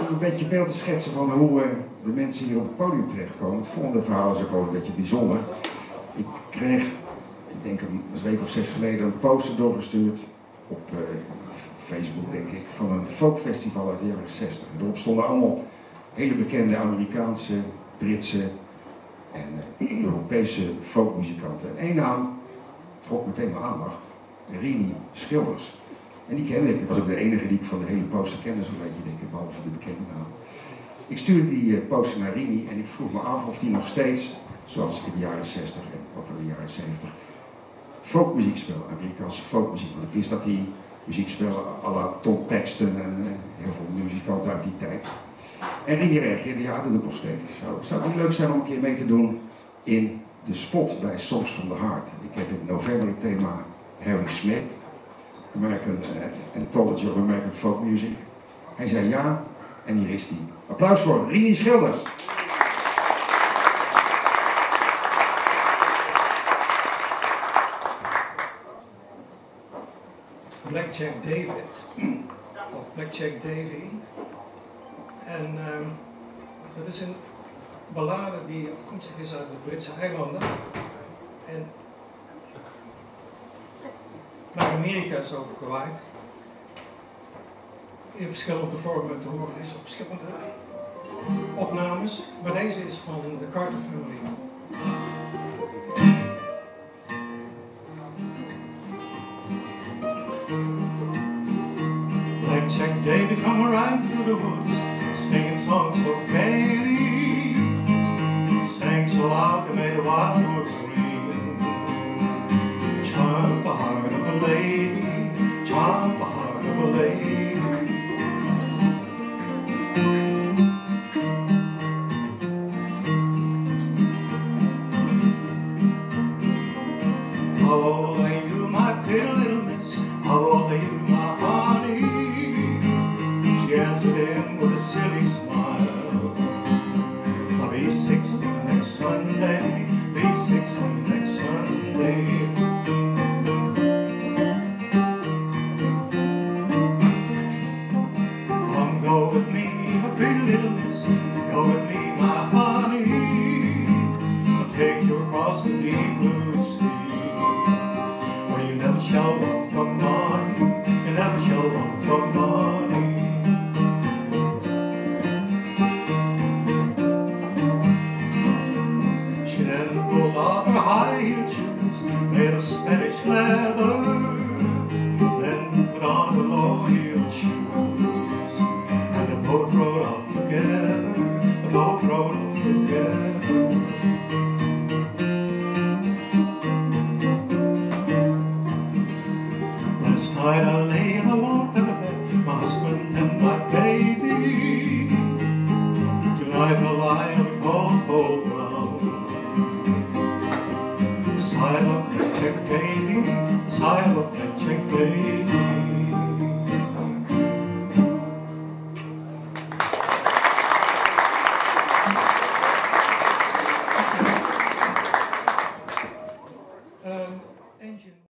om een beetje beeld te schetsen van hoe de mensen hier op het podium terechtkomen. Het volgende verhaal is ook wel een beetje bijzonder. Ik kreeg, ik denk een week of 6 geleden, een poster doorgestuurd op Facebook, denk ik, van een folkfestival uit de jaren 60. Erop stonden allemaal hele bekende Amerikaanse, Britse en Europese folkmuzikanten. En één naam trok meteen mijn aandacht, Rini Schilders. En die kende ik. Ik was ook de enige die ik van de hele poster kende, zo'n beetje, denk ik, behalve de bekende naam. Ik stuurde die poster naar Rini en ik vroeg me af of die nog steeds, zoals in de jaren 60 en ook in de jaren 70, folkmuziek speelde, Amerikaanse folkmuziek. Want ik wist dat die muziek speelde à la Tom Paxton en heel veel muzikanten uit die tijd. En Rini reageerde, ja, dat doe ik nog steeds. Zou het niet leuk zijn om een keer mee te doen in de spot bij Songs from the Heart? Ik heb in november het thema Harry Smith, American Anthology of American Folk Music. Hij zei ja, en hier is hij. Applaus voor Rini Schilders. Blackjack David, of Blackjack Davy. En dat is een ballade die afkomstig is uit de Britse eilanden. En naar Amerika is overgewaaid. In verschillende vormen te horen is op verschillende opnames. Maar deze is van de Carter Family. Blackjack David come riding through the woods, singing songs so gaily, sang so loud they made the wild woods ring. Charmed the heart of a lady, charmed the heart of a lady. How old are you, my pretty little miss? How old are you, my honey? She answered him with a silly smile. I'll be 60 next Sunday, be 60 next Sunday. Come go with me, my pretty little miss, go with me, my honey. I'll take you across the deep blue sea, where you never shall want for money, you never shall want for money. She then pulled off her high-heeled shoes, made of Spanish leather, then put on her low-heeled shoes, and they both rode off together, they both rode off together. Last night I lay in a warm feather bed, my husband and my baby. Tonight I'll lie on a cold, cold ground, beside a Blackjack Davy, beside a Blackjack Davy.